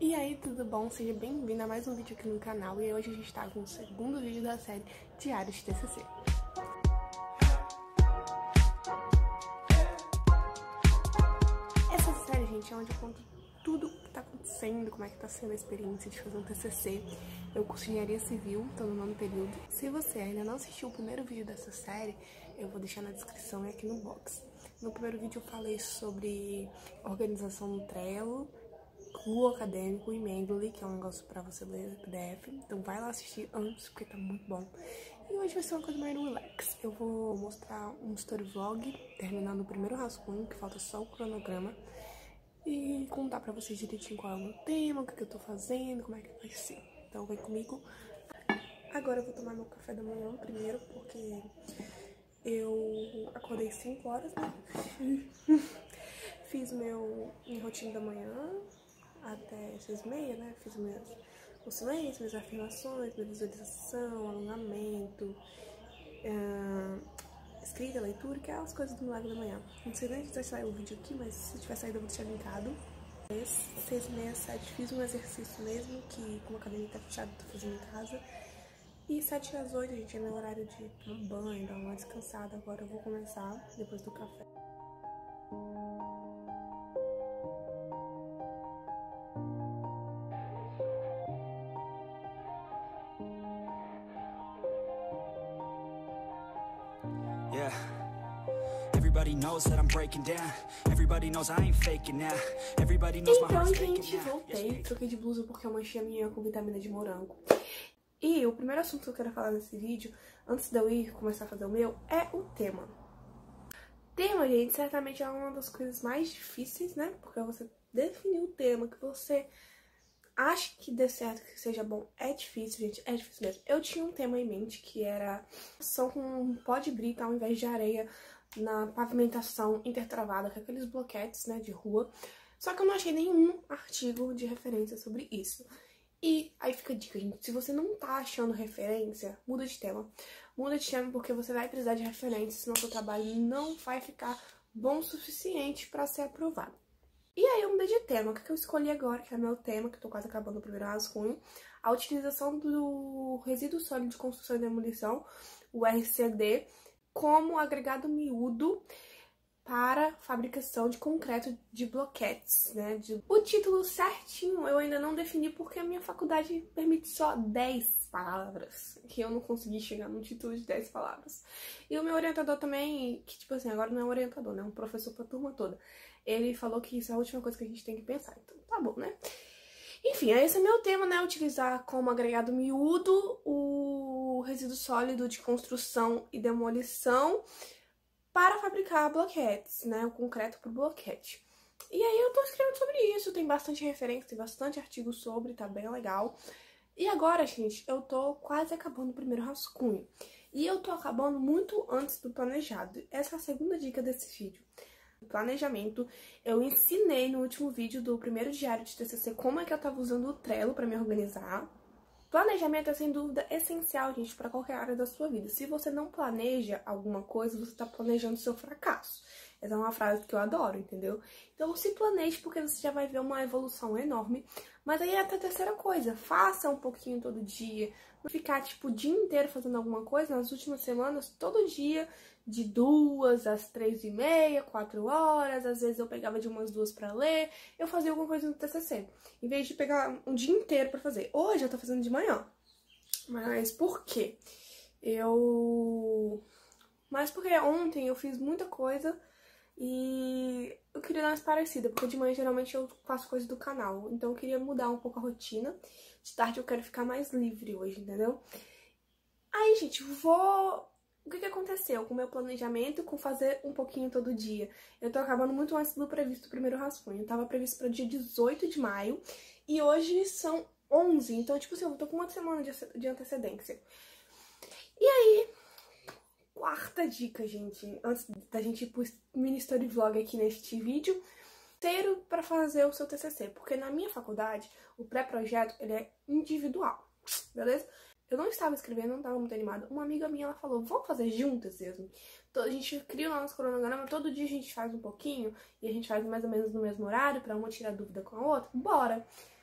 E aí, tudo bom? Seja bem-vindo a mais um vídeo aqui no canal. E hoje a gente tá com o segundo vídeo da série Diário de TCC. Essa série, gente, é onde eu conto tudo o que tá acontecendo, como é que tá sendo a experiência de fazer um TCC. Eu curso Engenharia Civil, tô no 9º período. Se você ainda não assistiu o primeiro vídeo dessa série, eu vou deixar na descrição e aqui no box. No primeiro vídeo eu falei sobre organização no Trello, o acadêmico e Mendeley, que é um negócio pra você ler no PDF. Então vai lá assistir antes, porque tá muito bom. E hoje vai ser uma coisa mais relax. Eu vou mostrar um story vlog, terminando o primeiro rascunho, que falta só o cronograma. E contar pra vocês direitinho qual é o meu tema, o que eu tô fazendo, como é que vai ser. Então vem comigo. Agora eu vou tomar meu café da manhã primeiro, porque eu acordei 5 horas, né? Fiz minha rotina da manhã até 6h30, né? Fiz o silêncio, minhas afirmações, minha visualização, alongamento, escrita, leitura, que é as coisas do milagre da manhã. Não sei nem se vai sair o vídeo aqui, mas se tiver saído eu vou deixar linkado. 6h30, 7h, fiz um exercício mesmo, que como a academia tá fechada, tô fazendo em casa. E 7 às 8, gente, é meu horário de tomar banho, dar uma descansada. Agora eu vou começar, depois do café. Yeah. Everybody knows that I'm breaking down. Everybody knows I ain't faking now. Everybody knows my heart's faking now. Então, gente, voltei. Troquei de blusa porque eu manchei a minha com vitamina de morango. E o primeiro assunto que eu quero falar nesse vídeo, antes de eu ir começar a fazer o meu, é o tema. Tema, gente, certamente é uma das coisas mais difíceis, né? Porque você definir o tema que você acha que dê certo, que seja bom, é difícil, gente, é difícil mesmo. Eu tinha um tema em mente que era só com um pó de brita ao invés de areia na pavimentação intertravada, com aqueles bloquetes, né, de rua. Só que eu não achei nenhum artigo de referência sobre isso. E aí fica a dica, gente, se você não tá achando referência, muda de tema. Muda de tema porque você vai precisar de referência, senão seu trabalho não vai ficar bom o suficiente para ser aprovado. E aí eu mudei de tema. O que eu escolhi agora, que é meu tema, que eu tô quase acabando o primeiro rascunho, a utilização do resíduo sólido de construção e demolição, o RCD, como agregado miúdo para fabricação de concreto de bloquetes, né? O título certinho eu ainda não defini porque a minha faculdade permite só 10 palavras, que eu não consegui chegar no título de 10 palavras. E o meu orientador também, que tipo assim, agora não é um orientador, né? É um professor pra turma toda. Ele falou que isso é a última coisa que a gente tem que pensar, então tá bom, né? Enfim, esse é meu tema, né? Utilizar como agregado miúdo o resíduo sólido de construção e demolição para fabricar bloquetes, né? O concreto pro bloquete. E aí eu tô escrevendo sobre isso, tem bastante referência, tem bastante artigo sobre, tá bem legal. E agora, gente, eu tô quase acabando o primeiro rascunho. E eu tô acabando muito antes do planejado. Essa é a segunda dica desse vídeo. Planejamento, eu ensinei no último vídeo do primeiro diário de TCC como é que eu tava usando o Trello para me organizar. Planejamento é sem dúvida essencial, gente, para qualquer área da sua vida. Se você não planeja alguma coisa, você tá planejando seu fracasso. Essa é uma frase que eu adoro, entendeu? Então se planeje porque você já vai ver uma evolução enorme. Mas aí até a terceira coisa, faça um pouquinho todo dia. Não ficar tipo o dia inteiro fazendo alguma coisa. Nas últimas semanas, todo dia, de 2 às 3h30, 4 horas, às vezes eu pegava de umas 2 pra ler, eu fazia alguma coisa no TCC, em vez de pegar um dia inteiro pra fazer. Hoje eu tô fazendo de manhã, mas por quê? Mas porque ontem eu fiz muita coisa e eu queria dar uma parecida, porque de manhã geralmente eu faço coisa do canal, então eu queria mudar um pouco a rotina. De tarde eu quero ficar mais livre hoje, entendeu? Aí, gente, O que aconteceu com o meu planejamento, com fazer um pouquinho todo dia? Eu tô acabando muito antes do previsto o primeiro rascunho. Eu tava previsto para dia 18 de maio e hoje são 11. Então, tipo assim, eu tô com uma semana de antecedência. E aí, quarta dica, gente, antes da gente ir pro mini story vlog aqui neste vídeo, inteiro para fazer o seu TCC. Porque na minha faculdade, o pré-projeto, ele é individual, beleza? Eu não estava escrevendo, não estava muito animada. Uma amiga minha, ela falou, vamos fazer juntas mesmo? Então, a gente cria o nosso cronograma, todo dia a gente faz um pouquinho, e a gente faz mais ou menos no mesmo horário, pra uma tirar dúvida com a outra. Bora!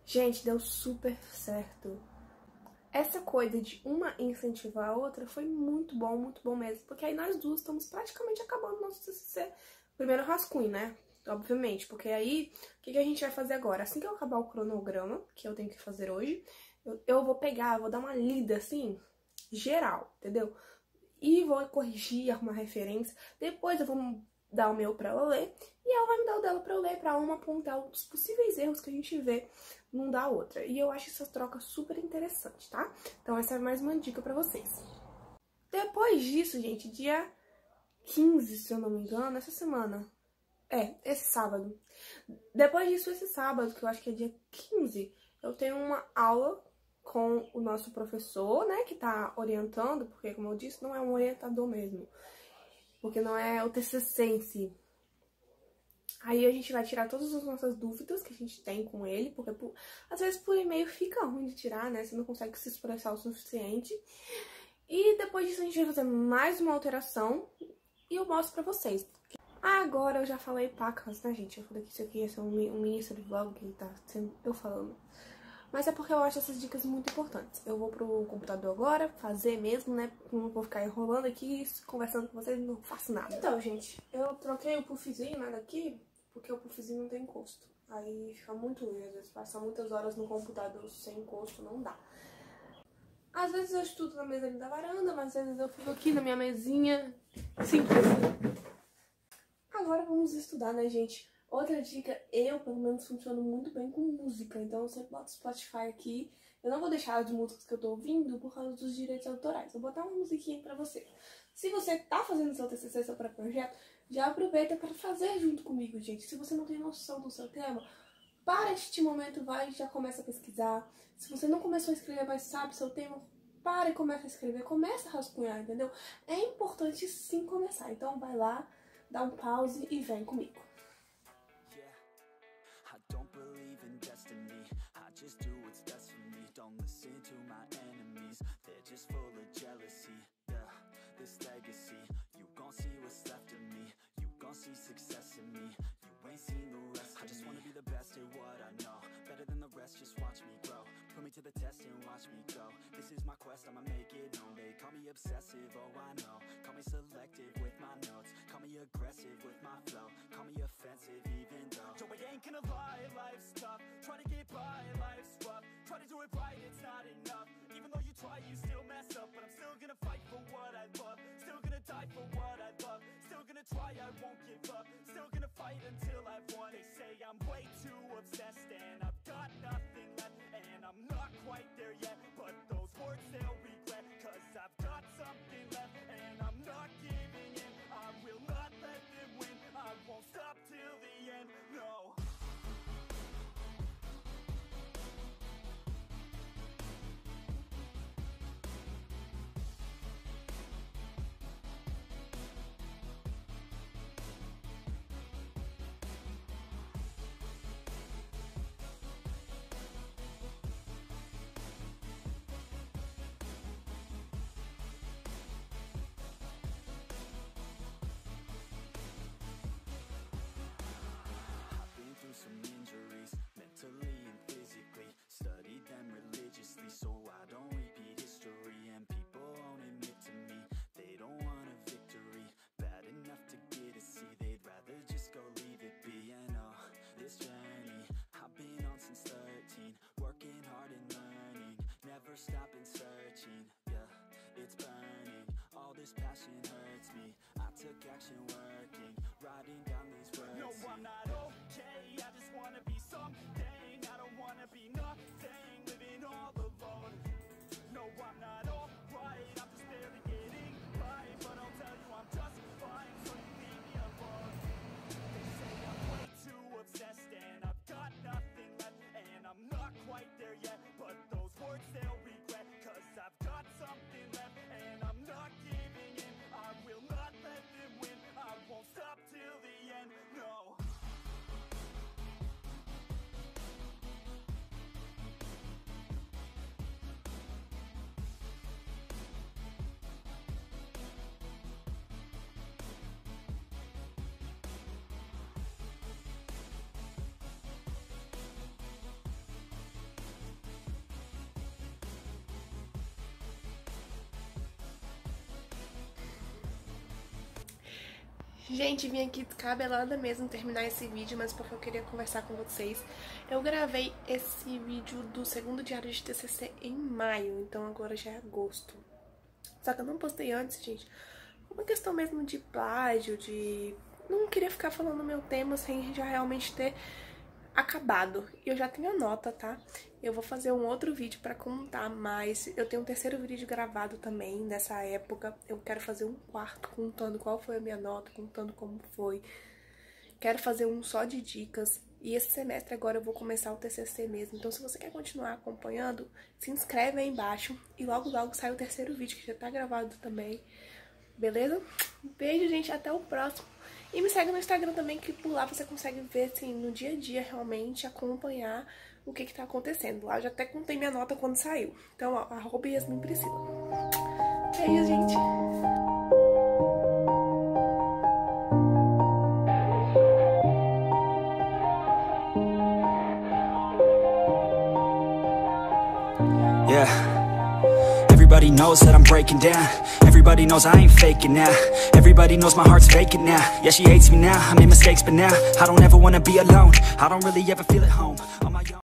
Gente, deu super certo. Essa coisa de uma incentivar a outra foi muito bom mesmo. Porque aí nós duas estamos praticamente acabando nosso TCC. Primeiro rascunho, né? Obviamente, porque aí, o que a gente vai fazer agora? Assim que eu acabar o cronograma, que eu tenho que fazer hoje, eu vou pegar, vou dar uma lida, assim, geral, entendeu? E vou corrigir, arrumar referência. Depois eu vou dar o meu pra ela ler, e ela vai me dar o dela pra eu ler, pra uma apontar os possíveis erros que a gente vê num da outra. E eu acho essa troca super interessante, tá? Então essa é mais uma dica pra vocês. Depois disso, gente, dia 15, se eu não me engano, essa semana... esse sábado. Depois disso, esse sábado, que eu acho que é dia 15, eu tenho uma aula com o nosso professor, né, que tá orientando, porque, como eu disse, não é um orientador mesmo, porque não é o TCC em si. Aí a gente vai tirar todas as nossas dúvidas que a gente tem com ele, porque às vezes por e-mail fica ruim de tirar, né, você não consegue se expressar o suficiente. E depois disso a gente vai fazer mais uma alteração e eu mostro pra vocês. Agora eu já falei pacas, né, gente? Eu falei que isso aqui ia ser um mini vlog, que tá sendo eu falando. Mas é porque eu acho essas dicas muito importantes. Eu vou pro computador agora, fazer mesmo, né? Não vou ficar enrolando aqui, conversando com vocês, não faço nada. Então, gente, eu troquei o puffzinho, né, daqui, porque o puffzinho não tem encosto. Aí fica muito ruim, às vezes passar muitas horas no computador sem encosto, não dá. Às vezes eu estudo na mesa ali da varanda, mas às vezes eu fico aqui na minha mesinha, simples. Agora vamos estudar, né, gente? Outra dica, eu pelo menos funciono muito bem com música, então eu sempre boto Spotify aqui. Eu não vou deixar as músicas que eu tô ouvindo por causa dos direitos autorais. Vou botar uma musiquinha pra você. Se você tá fazendo seu TCC, seu próprio projeto, já aproveita para fazer junto comigo, gente. Se você não tem noção do seu tema, para este momento, vai e já começa a pesquisar. Se você não começou a escrever, mas sabe seu tema, para e começa a escrever. Começa a rascunhar, entendeu? É importante sim começar. Então vai lá, dá um pause e vem comigo. I don't believe in destiny, I just do what's best for me. Don't listen to my enemies, they're just full of jealousy. Yeah, this legacy, you gon' see what's left of me. You gon' see success in me, you ain't seen the rest of me. I just wanna be the best at what I know, better than the rest, just watch me grow. Put me to the test and watch me go. This is my quest, I'ma make it known. They call me obsessive, oh I know. Call me selective with my notes. Call me aggressive with my flow. Call me offensive even though Joe, I ain't gonna lie, life's tough. Try to get by, life's rough. Try to do it right, it's not enough. Even though you try, you still mess up. But I'm still gonna fight for what I love. Still gonna die for what I love. Still gonna try, I won't give up. Still gonna fight until I've won. They say I'm way too obsessed and I've got nothing left. And I'm not quite there yet, but those words they'll regret. Cause I've got something left and I'm not giving in. I will not let them win, I won't stop till the end, no. Some injuries, mentally and physically. Studied them religiously so I don't repeat history. And people won't admit to me they don't want a victory. Bad enough to get a C, they'd rather just go leave it be. And oh, this journey I've been on since 13. Working hard and learning, never stopping searching. Yeah, it's burning, all this passion hurts me. I took action working, writing down these words. No, I'm not okay, I just wanna be something. I don't wanna be nothing, living all alone. No, I'm not alright, I'm just barely getting by. But I'll tell you I'm just fine, so you leave me alone. They say I'm way too obsessed and I've got nothing left. And I'm not quite there yet, but those words they'll regret. Cause I've got something left and I'm not giving in. I will not let them win, I won't stop till the end, no. Gente, vim aqui descabelada mesmo terminar esse vídeo, mas porque eu queria conversar com vocês. Eu gravei esse vídeo do segundo diário de TCC em maio, então agora já é agosto. Só que eu não postei antes, gente. Uma questão mesmo de plágio, de... Não queria ficar falando meu tema sem já realmente ter acabado. E eu já tenho a nota, tá? Eu vou fazer um outro vídeo pra contar mais. Eu tenho um terceiro vídeo gravado também dessa época. Eu quero fazer um quarto contando qual foi a minha nota, contando como foi. Quero fazer um só de dicas. E esse semestre agora eu vou começar o TCC mesmo. Então se você quer continuar acompanhando, se inscreve aí embaixo. E logo logo sai o terceiro vídeo que já tá gravado também. Beleza? Um beijo, gente. Até o próximo. E me segue no Instagram também, que por lá você consegue ver, assim, no dia a dia, realmente, acompanhar o que tá acontecendo. Lá eu já até contei minha nota quando saiu. Então, ó, @YasminPriscila. Beijo, gente! Yeah. Everybody knows that I'm breaking down. Everybody knows I ain't faking now. Everybody knows my heart's vacant now. Yeah, she hates me now, I made mistakes but now I don't ever wanna be alone. I don't really ever feel at home.